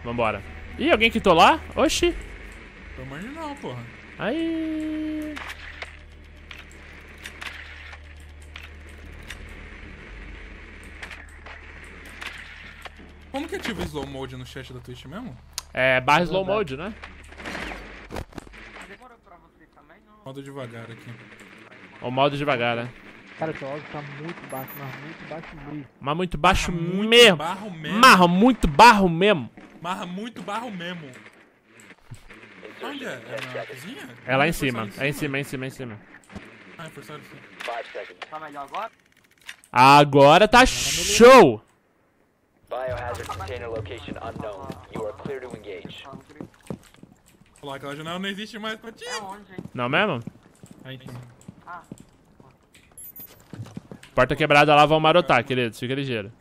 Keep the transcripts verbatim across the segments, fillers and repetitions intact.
Vambora. Ih, alguém quitou lá? Oxi. Foi marginal, porra. Aí. Como que ativa o slow mode no chat da Twitch mesmo? É barra slow mode, né? Demorou pra você também, não? Modo devagar aqui. O modo devagar, né? Cara, seu áudio tá muito baixo, mas muito baixo mesmo. Mas muito baixo Muito mesmo. barro mesmo. Marra muito barro mesmo. Marra muito barro mesmo. Onde é? É na cozinha? É lá em É forçado cima. É em cima, é em cima, é em cima. Ah, é forçado em cima. Tá melhor agora? Agora tá show! Biohazard container location unknown. You are clear to engage. Olha lá, aquela janela não existe mais pra ti. É onde, hein? Não mesmo? Aí em cima. Ah, Porta quebrada lá, vão marotar, queridos. Fica ligeiro.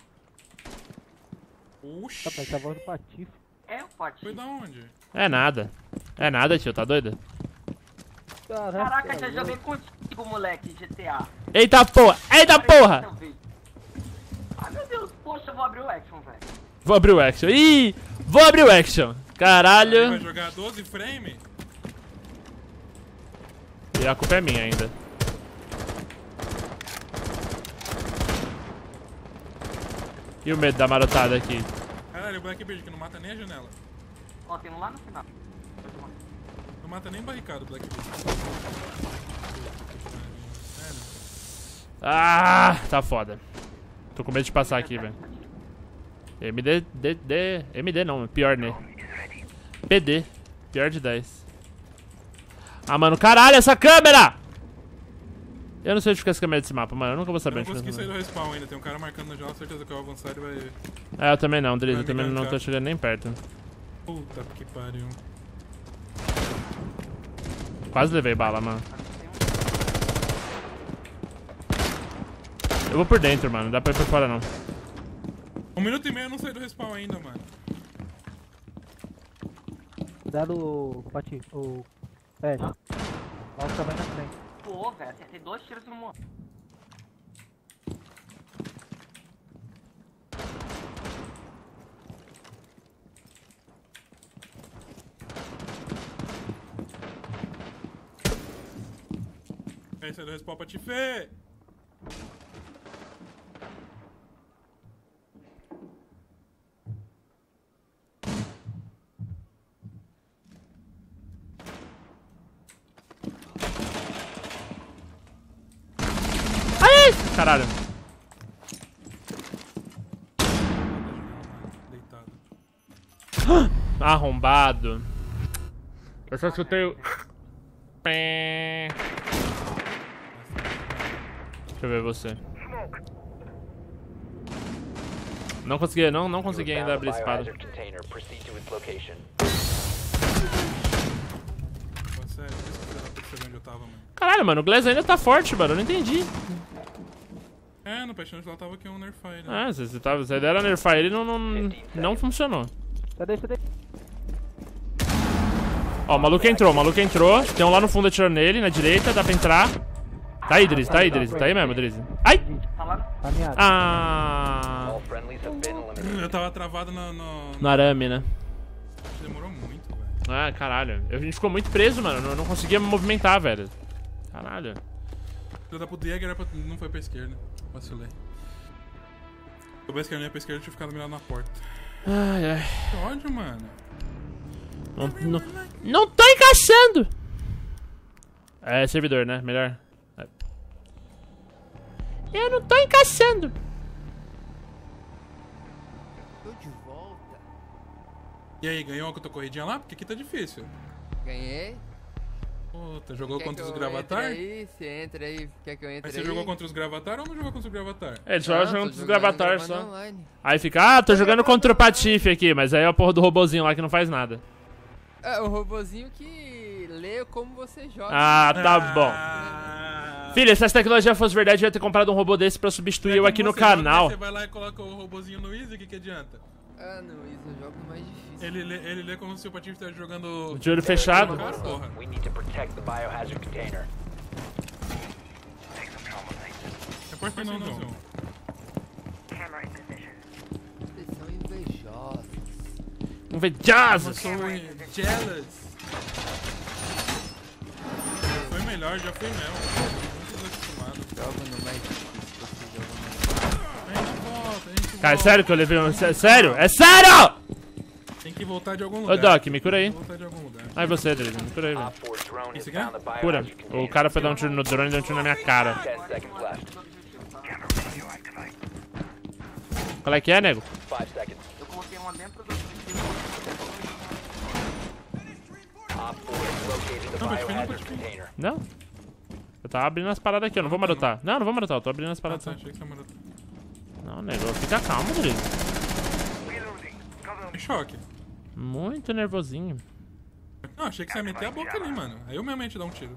Oxi. Tá, parece a voz do Patife. é o pote. Foi da onde? É nada. É nada, tio. Tá doido? Caraca, já joguei contigo, moleque, G T A. Eita porra! Eita porra! Ai, meu Deus, poxa, eu vou abrir o action, velho. Vou abrir o action. Ih! Vou abrir o action. Aí vai Caralho. jogar doze frame? E a culpa é minha ainda. E o medo da marotada aqui? Caralho, o Blackbeard que não mata nem a janela. Ó, tem um lá no final. Não mata nem barricada o Blackbeard. Sério? Ah, tá foda. Tô com medo de passar aqui, velho. M D, D, D, M D não, pior, né? P D, pior de dez. Ah, mano, caralho, essa câmera! Eu não sei onde fica essa câmera desse mapa, mano, eu nunca vou Eu saber não onde fica consegui essa sair câmera. do respawn ainda, tem um cara marcando na janela, certeza que eu vou avançar ele vai... É, eu também não, Driz, Vai eu também me não tô gankar. chegando nem perto. Puta que pariu. Quase levei bala, mano. Eu vou por dentro, mano, não dá pra ir por fora não. Um minuto e meio eu não saí do respawn ainda, mano. Cuidado, Patife. O. Pet. Ó, o também na frente. Pô, velho, acertei dois tiros no morro. Aí sai do respawn pra te ver. Ai! Caralho. Deitado. Arrombado. Eu só escutei o... Pé. Deixa eu ver você. Não consegui, não, não consegui ainda abrir a espada. Biohazard container. Proceed to its location. Pô, sério, por isso que eu não percebi onde eu tava, mano. Caralho, mano, o Glass ainda tá forte, mano, eu não entendi. É, no Passion lá tava aqui um nerfire, né? Ah, você, você tava, você era nerfar ele não, não, não funcionou. Cadê, cadê? Ó, o maluco entrou, o maluco entrou. Tem um lá no fundo atirando nele, na direita, dá pra entrar. Tá aí, Driz, tá aí, Driz, tá aí mesmo, Driz. Ai! Tá lá no... Tá meado. Ah! All friendlies have been eliminated. Eu tava travado no... no... No arame, né? Demorou muito, velho. Ah, caralho. A gente ficou muito preso, mano. Eu não conseguia me movimentar, velho. Caralho. Eu dar pro Jäger, era pra... não foi pra esquerda. Vacilei. Se eu soubesse que eu não ia pra esquerda, eu tinha ficado mirado na porta. Ai, ai. Que ódio, mano. Não, não, não tô encaixando! É servidor, né? Melhor. É. Eu não tô encaixando! Tô de volta. E aí, ganhou a tua corridinha lá? Porque aqui tá difícil. Ganhei. Puta, jogou Quer contra que os eu Gravatar? entre aí? Você entra aí. Quer que eu entre Mas você aí? jogou contra os Gravatar ou não jogou contra os Gravatar? É, ele só Não, jogando tô com os jogando gravatar gravando só. online. Aí fica, ah, tô jogando contra o Patife aqui, mas aí é a porra do robozinho lá que não faz nada. É, o robozinho que lê como você joga. Ah, tá bom. Ah. Filha, se essa tecnologia fosse verdade, eu ia ter comprado um robô desse pra substituir eu aqui no Como você joga, canal. Você vai lá e coloca o robozinho no Easy, o que que adianta? Ah, não, isso eu jogo mais difícil. Ele lê, ele lê como se o Patife estivesse jogando... De olho fechado. Cara, porra. We need to protect the biohazard container. Repórter não, não, não. Vocês são invejosos. Invejosos! Sou jealous. Foi melhor, já foi mesmo. Muito acostumado. Joga no mais difícil, você joga A gente volta, a gente volta. Cara, é sério que eu levei um... sé- Sério? É sério? Tem que voltar de algum Ô, lugar. Doc, me cura aí. Tem que voltar de algum lugar. Ai, você, Drizzy, me cura aí, velho. Op four drone has Esse aqui é? found the Cura. biohazard O container. cara foi dar um tiro no drone e deu um tiro na minha cara. Ten seconds left. Qual é que é, nego? Five seconds. Eu coloquei uma dentro do objetivo. Op four has located the Não, pode vir, não, biohazard pode vir. container. Não. Eu tava abrindo as paradas aqui, eu não vou marotar. Não, não vou marotar, eu tô abrindo as Ah, paradas. tá, achei que você mandou. Não, nego, fica calmo, Drizzy. Em choque. Muito nervosinho. Não, achei que você ia meter a boca ali, mano. Aí eu mesmo ia te dar um tiro.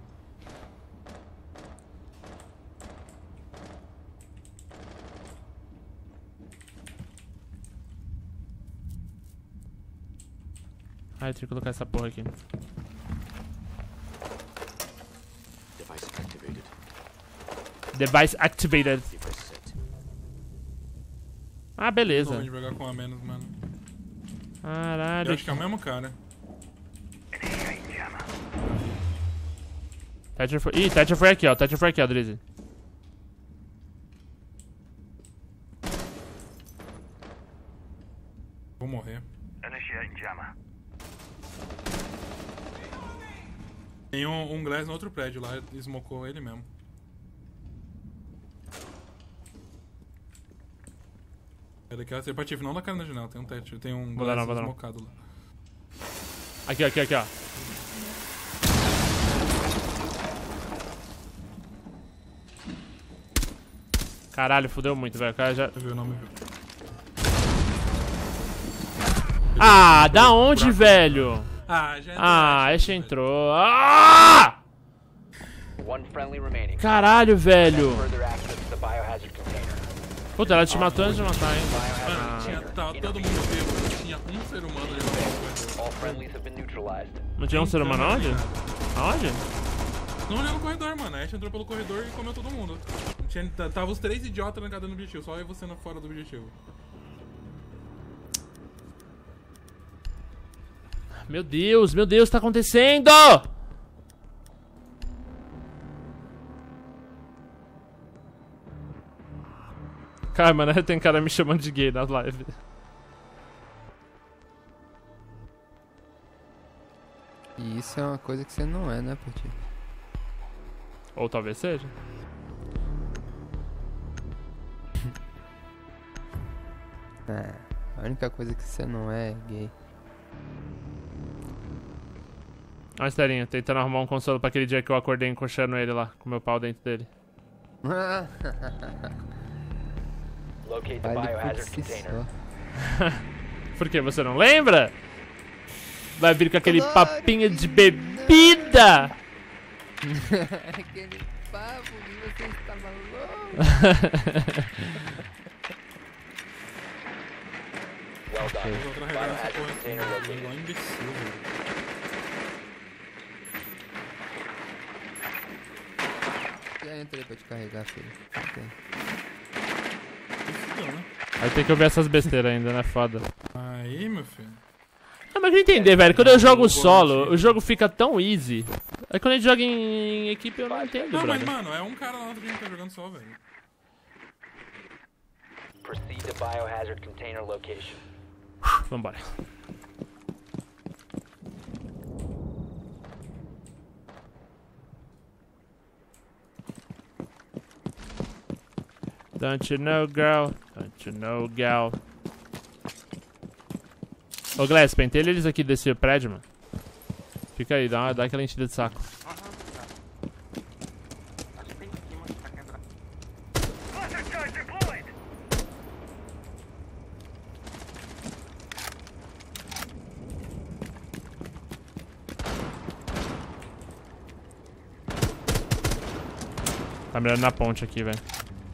Ai, eu tenho que colocar essa porra aqui. Device activated. Device activated. Device set. Ah, Não beleza. vou jogar com a menos, mano. Eu Caralho. acho que é o mesmo cara. Thatcher foi... Ih, Thatcher foi aqui, ó. Thatcher foi aqui, ó, Drizzy. Vou morrer. Tem um, um Glass no outro prédio lá, smocou ele mesmo. É daquela sepativa, não da cara na janela, tem um teto, tem um Vou dar Glass não, vou dar não. smocado lá. Aqui, aqui, aqui, ó. Caralho, fudeu muito, velho. O cara já... Eu vi o nome, viu? Ah, da onde, velho? Ah, já entrou. Ah, Ashe entrou. Ah! One friendly remaining. Caralho, velho. Further access to the biohazard container. Puta, ela te matou antes de matar, hein? Mano, tinha, tava todo mundo bêbado, tinha um ser humano ali no All friendlies have been neutralized. Não tinha um ser humano onde? Aonde? Não olhou no corredor, mano. A Ashe entrou pelo corredor e comeu todo mundo. Tinha, tava os três idiotas na cada no objetivo, só eu e você na fora do objetivo. Meu Deus, meu Deus, tá acontecendo? Cara, mano, tem cara me chamando de gay na live. E isso é uma coisa que você não é, né, Pati? Ou talvez seja. É, a única coisa que você não é é gay. Olha a Esterinha, tentando arrumar um consolo pra aquele dia que eu acordei encoxando ele lá, com meu pau dentro dele. Locate the Vale por biohazard si container. só. Por quê? Você não lembra? Vai vir com aquele papinho de bebida! Aquele papo que você estava louco. Well done. Vou carregar essa Biohazard porra aqui, container mano. located. Igual um imbecil, velho. Já entrei pra te carregar, filho. Ok. Fudeu, né? Aí tem que ouvir essas besteiras ainda, né? Foda. Aí, meu filho. Não, mas eu entender, velho. Quando eu jogo solo, o jogo fica tão easy. Aí quando a gente joga em equipe, eu não entendo, Não, mas, brother. mano, é um cara lá que a gente tá jogando só, velho. Proceed to biohazard container location. Vambora. Don't you know, girl? Don't you know, gal? Ô, Glass, pentelha eles aqui desse prédio, mano. Fica aí, dá, uma, dá aquela enchida de saco. Acho que tem em cima que tá quebrado. Tá mirando na ponte aqui, velho.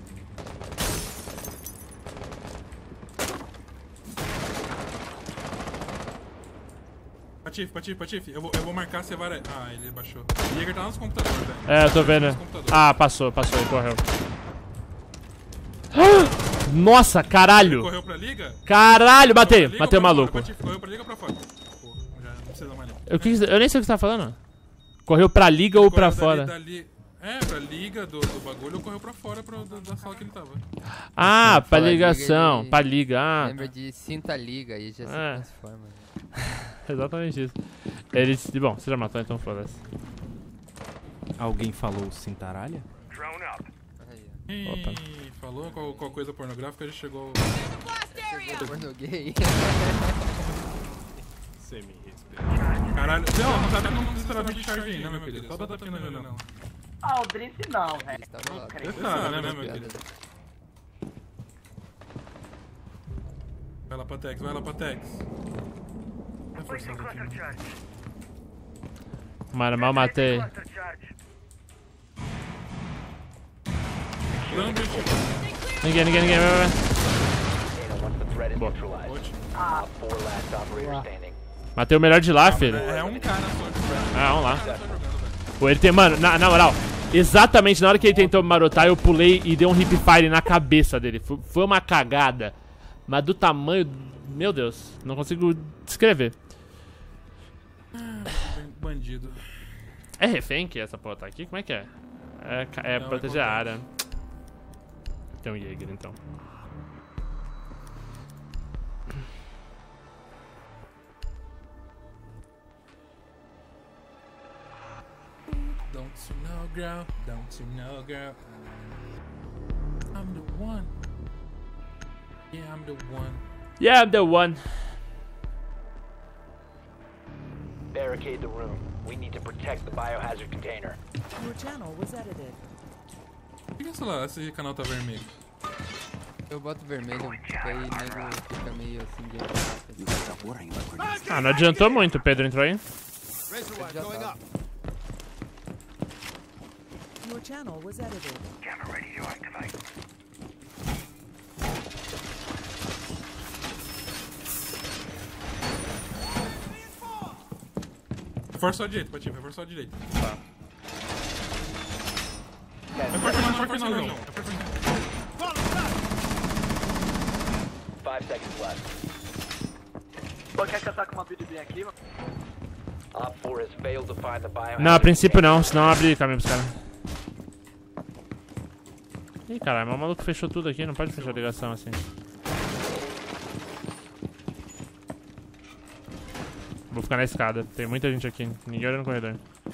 Patife, Patife, Patife, eu vou, eu vou marcar se vai. Ah, ele baixou. O Jäger tá nos computadores, velho. É, eu tô vendo. Nos computadores. Ah, passou, passou, ele correu. Nossa, caralho. Correu pra liga? Caralho, matei. Liga Matei o pra fora, maluco. Patife, correu pra liga ou pra fora? Pô, já não precisa mais não. Eu, quis, eu nem sei o que você tá falando. Correu pra liga ou pra Correu fora? dali- dali- É, pra liga do, do bagulho ou correu pra fora pra, da, da sala que ele tava. Ah, pra Fala liga, ligação. ele- Pra liga. Ah, Lembra de cinta liga e já se É. transforma. exatamente isso. Ele disse, bom, você já matou, então foda-se. Alguém falou cintaralha? Aí, Opa. Ih, falou qual, qual coisa pornográfica, já chegou. ó. Porno gay. Você me respeita. Caralho, não, não tá todo mundo desesperado de charge aí, né, meu querido? Só dá tapinha na janela. Ah, o Drift não, velho. Eles estavam lá. Não creio. Você sabe, né, meu Piada. querido? Vai lá, Patex, vai lá, Patex. Vai forçando aqui, mano. Mano, mal matei. Plano de Ninguém, ninguém, ninguém. Vai, vai, vai. Container once the threat is Boa. neutralized. bote. Ah, Op four last operator standing. Matei o melhor de lá, filho. É um cara só. Ah, vamos lá. Tá jogando, velho. Pô, ele tem, mano, na, na moral, exatamente na hora que ele tentou me marotar, eu pulei e dei um hip fire na cabeça dele. Foi, foi uma cagada. Mas do tamanho. Meu Deus, não consigo descrever. Bandido. É refém que essa porra tá aqui? Como é que é? É, ca- é Não, é proteger a container. área. Tem um Jäger então. Don't you know, girl? Don't you know, girl? I'm the one. Yeah, I'm the one. Yeah, I'm the one. Barricade the room. We need to protect the biohazard container. Your channel was edited. Por que, sei lá, esse canal tá vermelho? Eu boto vermelho, porque aí nego fica meio assim de. You gotta stop worrying about grenades. Ah, não adiantou muito, o Pedro entrou aí. Já tá. Your channel was edited. Reforça só a direita, Patinho, reforça só a direita. Tá. Reforça não, reforça não, não. Reforça não. Five seconds left. Pô, quer que eu taque uma B D B aqui, mano? Op four has failed to find the biohazard Não, a princípio container. não, senão abre caminho pros caras. Ih, caralho, o maluco fechou tudo aqui, não pode fechar a ligação assim. Vou ficar na escada, tem muita gente aqui, ninguém olha no corredor.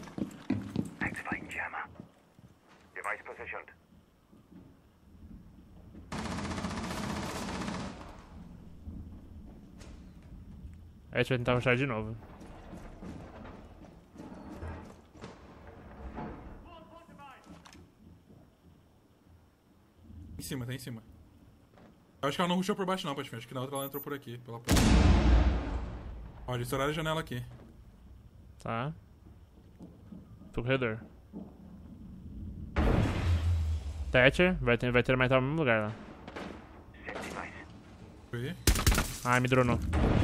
Aí a gente vai tentar rushar de novo. Em cima, tá em cima. Eu acho que ela não rushou por baixo não, Patinho. Acho que na outra ela entrou por aqui, pela porta. Ó, eles estouraram a janela aqui. Tá. Pro corredor. Thatcher, vai ter, vai ter mais no mesmo lugar lá. Foi. Ai, me dronou.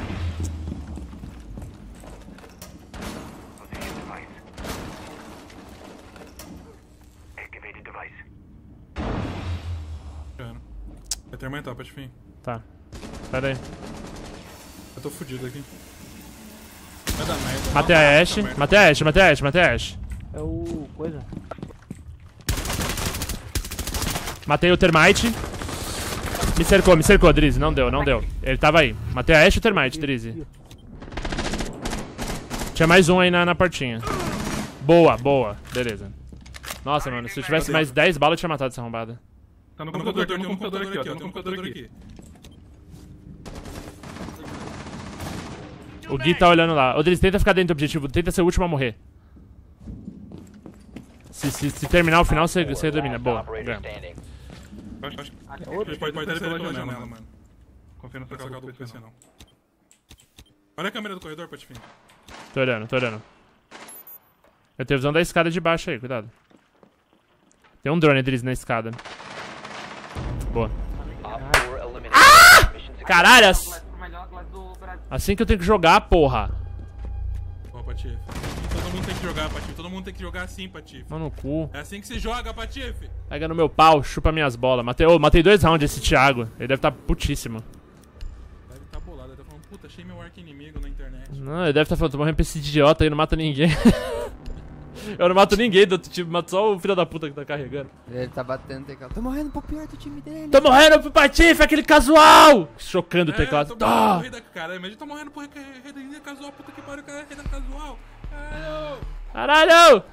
Vai ter mais etapa, Patinho. Tá. Pera aí. Eu tô fudido aqui. Vai dar merda. Matei a Ashe, matei a Ashe, matei a Ashe, matei a Ashe. É o... coisa. Matei o Termite. Me cercou, me cercou, Drizzy. Não deu, não deu. Ele tava aí. Matei a Ashe e o Termite, Drizzy. Tinha mais um aí na, na portinha. Boa, boa. Beleza. Nossa, mano, se eu tivesse mais dez balas, eu tinha matado essa arrombada. Tá no computador, tem um computador aqui, ó. Tá no computador aqui. O Gui tá olhando lá. Ô, Drizzy, tenta ficar dentro do objetivo. Tenta ser o último a morrer. Se, se, se terminar o final, você, você domina. Last Boa, operator ganha. standing. Acho, acho, a gente pode matar ele pela janela, mano. Confia no sacal do P C, não. Olha a câmera do corredor, Patifinho. Tô olhando, tô olhando. Eu tenho visão da escada de baixo aí, cuidado. Tem um drone, Drizzy, na escada. Boa. Op four eliminated. Mission successful. Caralho, O as- melhor classe do Brasil. assim que eu tenho que jogar, porra. Boa, Pati. Todo mundo tem que jogar, Patife. Todo mundo tem que jogar assim, Patife. Mano, no cu. É assim que se joga, Patife. Pega no meu pau, chupa minhas bolas. Matei, oh, matei dois rounds esse Thiago. Ele deve estar tá putíssimo. Deve estar tá bolado, deve estar tá falando, puta, achei meu arco inimigo na internet. Não, ele deve estar tá falando, tô morrendo pra esse idiota aí, não mata ninguém. Eu não mato ninguém do outro time, mato só o filho da puta que tá carregando. Ele tá batendo o teclado. Tô morrendo pro pior do time dele. Tô morrendo pro Patife, aquele casual! Chocando o teclado. É, tô morrendo pro rei da... Cara, imagina, tô morrendo pro rei da casual, puta que pariu, cara, rei da casual. Caralho! Caralho!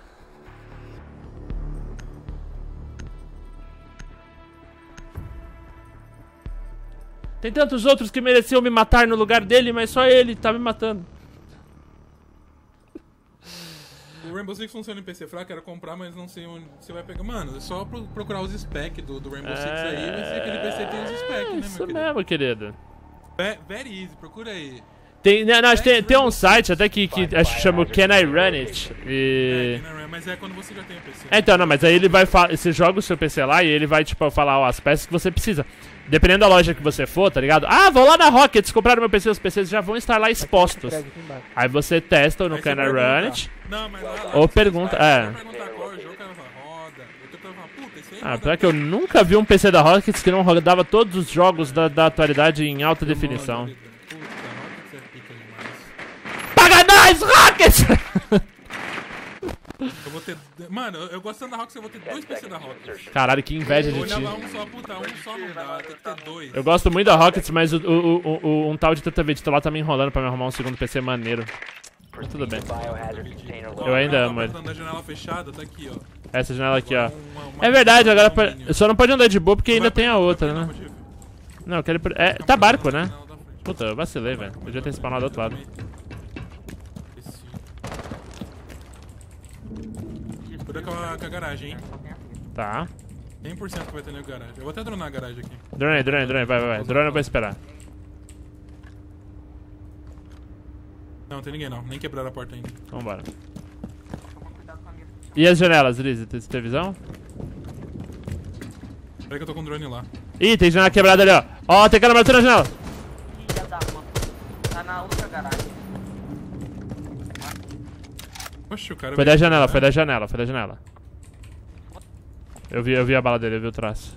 Tem tantos outros que mereciam me matar no lugar dele, mas só ele tá me matando. O Rainbow Six funciona em P C fraco, era comprar, mas não sei onde você vai pegar. Mano, é só pro procurar os specs do, do Rainbow Six É... aí, vai ser aquele P C que tem os specs, né, Isso meu mesmo, querido. Ve very easy, procura aí. Tem, não, não, tem, tem um site até que, que acho que chama Can I Run It? E... É, mas é quando você já tem o P C. É, então, não, mas aí ele vai falar, você joga o seu P C lá e ele vai, tipo, falar ó, as peças que você precisa. Dependendo da loja que você for, tá ligado? Ah, vou lá na Rockets comprar o meu P C, os P Cs já vão estar lá expostos. Aí você testa no Can I Run It. Não, mas lá, lá, Ou pergunta, é. Ah, pior que eu nunca vi um P C da Rockets que não rodava todos os jogos da, da atualidade em alta definição. Paga nós, Rockets! Eu vou ter... Mano, eu gostando da Rockets, eu vou ter dois P C da Rockets. Caralho, que inveja de ti. Olha lá, um só, puta, um só não dá, tem que ter dois. Eu gosto muito da Rockets, mas o, o, o, o, um tal de Tata Vegeta lá tá me enrolando pra me arrumar um segundo P C maneiro. Mas tudo bem. Eu ainda amo ele. Da janela fechada, tá aqui, ó. Essa janela aqui, ó. É verdade, agora só não pode andar de boa porque ainda tem a outra, né? Não, eu quero ir por... É, tá barco, né? Puta, eu vacilei, velho. Podia ter spawnado do outro lado. Cuida com a, com a garagem, hein? Tá. cem por cento que vai ter na garagem. Eu vou até dronar a garagem aqui. Drone aí, drone aí, drone aí, vai, vai, vai. Drone eu vou esperar. Não, não tem ninguém não. Nem quebraram a porta ainda. Vambora. E as janelas, Liz? Você tem visão? Peraí que eu tô com o drone lá. Ih, tem janela quebrada ali, ó. Ó, tem cara batendo na janela. Filha da mãe. Tá na outra garagem. Oxe, o cara... Foi da janela, foi da janela, foi da janela. Eu vi, eu vi a bala dele, eu vi o traço.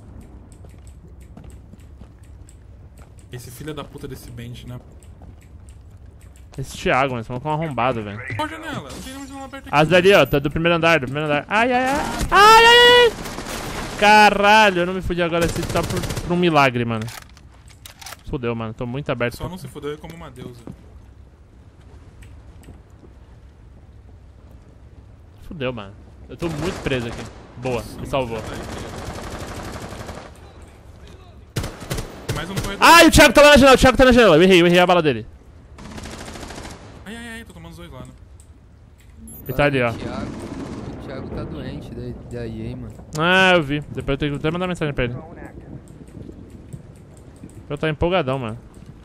Esse filho da puta desse bench, né? Esse Thiago, mano, esse maluco é um arrombado, velho. Qual janela? Não tem nenhuma janela aberta aqui. As dali, ó, tá do primeiro andar, do primeiro andar. Ai, ai, ai. Ai, ai, ai. Caralho, eu não me fudi agora, esse tá por, por um milagre, mano. Fudeu, mano, tô muito aberto. Só não se fudeu como uma deusa. Fudeu, mano. Eu tô muito preso aqui. Boa, me salvou. Mais um corredor. Ai, o Thiago tá lá na janela, o Thiago tá na janela. Eu errei, eu errei a bala dele. Ai, ai, ai, tô tomando os dois lá, né? Ele tá ali, ó. O Thiago, o Thiago tá doente da, da E A, mano. Ah, eu vi. Depois eu tenho que até mandar mensagem pra ele. Eu tô empolgadão, mano.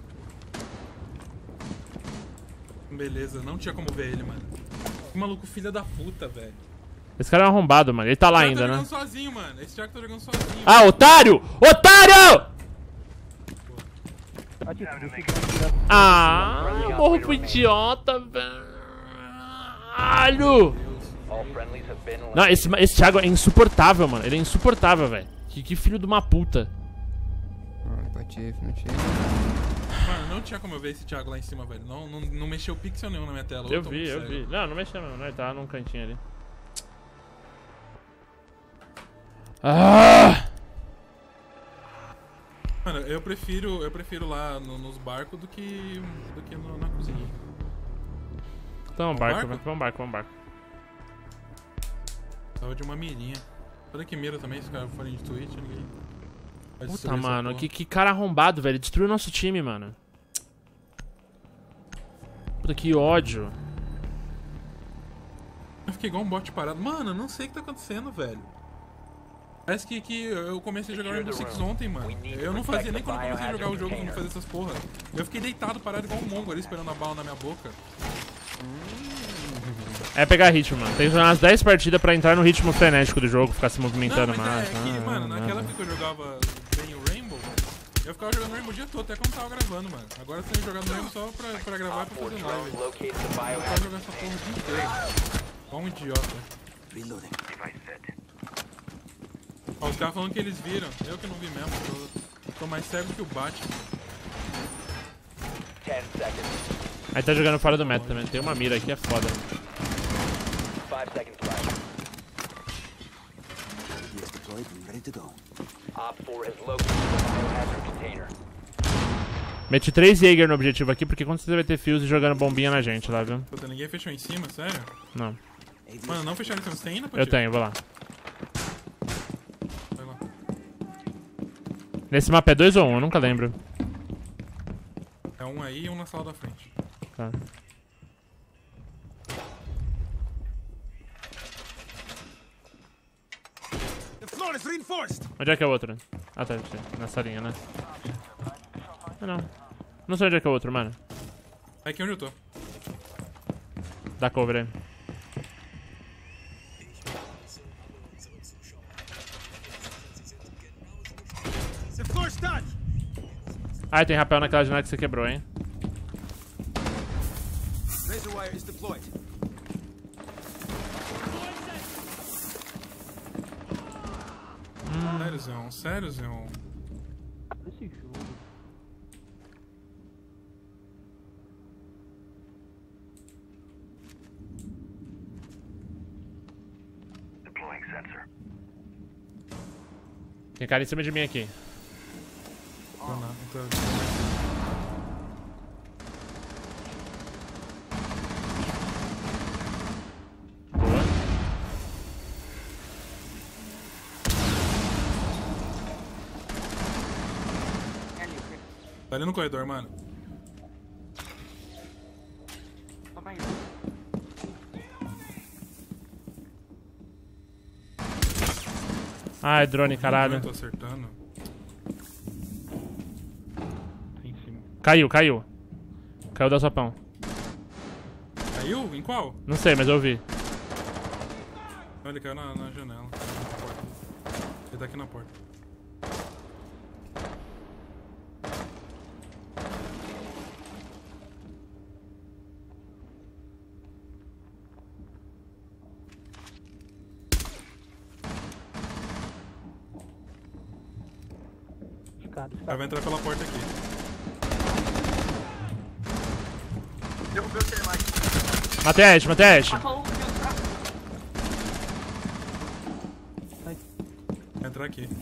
Beleza, não tinha como ver ele, mano. Que maluco filha da puta, velho. Esse cara é um arrombado, mano. Ele tá lá ainda, tá né? jogando sozinho, mano. Esse Thiago tá jogando sozinho. Ah, otário! Otário! Ah, eu morro pro idiota, velho. Não, esse, esse Thiago é insuportável, mano. Ele é insuportável, velho. Que, que filho de uma puta. Ah, Patife, não tinha. Mano, não tinha como eu ver esse Thiago lá em cima, velho. Não, não, não mexeu pixel nenhum na minha tela. Eu vi, eu vi. Não, não mexeu mesmo. Não, ele tava num cantinho ali. Ah! Mano, eu prefiro, eu prefiro lá no, nos barcos do que, do que no, na cozinha. Então, Um barco, barco? vamos barco, vamos barco. Tava de uma mirinha. Olha que mira também, se o cara for de Twitch, ninguém... vai Puta, destruir essa mano, porra. que, que cara arrombado, velho. Destruiu o nosso time, mano. Puta, que ódio. Eu fiquei igual um bot parado. Mano, eu não sei o que tá acontecendo, velho. Parece que, que eu comecei a jogar Rainbow Six ontem, mano. Eu não fazia nem quando eu comecei a jogar o jogo, eu não fazia essas porra. Eu fiquei deitado, parado igual um mongo ali, esperando a bala na minha boca. É pegar ritmo, mano. Tem que jogar umas dez partidas pra entrar no ritmo frenético do jogo, ficar se movimentando Não, mas mais. é que, Ah, mano, não, naquela não. época que eu jogava bem o Rainbow, Eu ficava jogando Rainbow o dia todo, até quando tava gravando, mano. Agora eu tenho jogado Rainbow só pra, pra gravar e pra fazer live. Eu Located the tava biohazard. jogando essa porra o dia inteiro. Igual um idiota. Reloading. Ó, os caras falando que eles viram. Eu que não vi mesmo. Tô, tô mais cego que o Batman. ten seconds. Aí tá jogando fora do meta também. Tem uma mira aqui, é foda. five seconds left. Yes, deployed and ready to go. Op four has located the biohazard container. Meti três Jaeger no objetivo aqui, porque quando você vai ter Fuse jogando bombinha na gente lá, viu? Puta, ninguém fechou em cima, sério? Não. Mano, não fecharam em cima. Você tem ainda, Pati? Eu tenho, vou lá. Vai lá. Nesse mapa é dois ou um? Eu nunca lembro. É um aí e um na sala da frente. Tá. Onde é que é o outro? Ah, tá. Na salinha, né? Ah, não. Não sei onde é que é o outro, mano. É aqui onde eu tô. Dá cover aí. Ai, tem rapel naquela janela que você quebrou, hein? Sériozão, sériozão. Esse jogo. Tem cara em cima de mim aqui. Tô nada, tô... Tá ali no corredor, mano. Toma aí. Ai, drone, caralho. Eu tô acertando. Em cima. Caiu, caiu. Caiu da sopão. Caiu? Em qual? Não sei, mas eu vi. Não, ele caiu na, na janela. Na porta. Ele tá aqui na porta. Escada, Ela escada. vai entrar pela porta aqui. Derrubei o Termite. Matei a Ash, matei a Ash. Passou o Deus pra... Vai entrar aqui.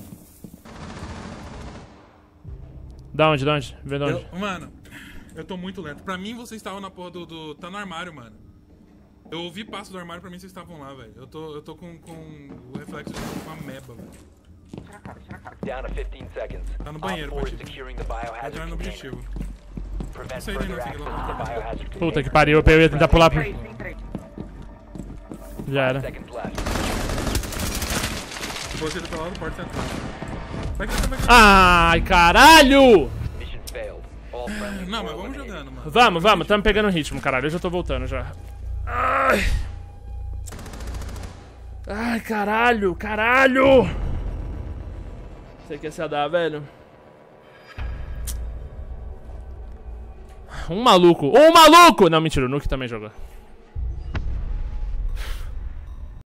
Da onde, da onde? Vê de onde? Eu, mano, eu tô muito lento. Pra mim, vocês estavam na porra do, do... Tá no armário, mano. Eu ouvi passo do armário, pra mim vocês estavam lá, velho. Eu tô, eu tô com, com o reflexo de uma meba, velho. Tira a cara, tira a cara. Down to fifteen seconds. Tá no banheiro, Op four is Pati. securing the Vai biohazard entrar no container. objetivo. Prevent Isso aí, further não, access fica to lá. the biohazard container. Puta que pariu, eu ia tentar pular pro... Três, tem três. Já era. Seconds left. Você tá lá do porta central. Vai que vai que Ai, caralho! Mission failed. All friendlies Não, were mas vamos eliminated. jogando, mano. Vamos, vamos, tamo pegando ritmo, caralho. Eu já tô voltando já. Ai. Ai, caralho, caralho! Você quer se dar, velho? Um maluco. Um maluco! Não, mentira, o Nuke também jogou.